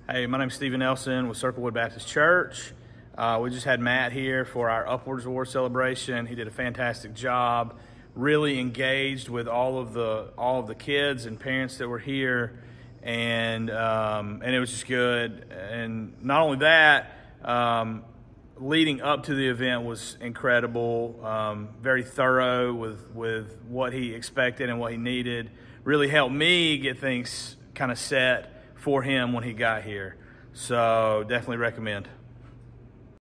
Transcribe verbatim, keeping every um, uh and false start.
Hey, my name's Stephen Nelson with Circlewood Baptist Church. Uh, we just had Matt here for our Upwards Award celebration. He did a fantastic job, really engaged with all of the all of the kids and parents that were here, and um, and it was just good. And not only that, um, leading up to the event was incredible, um, very thorough with with what he expected and what he needed. Really helped me get things kind of set for him when he got here. So definitely recommend.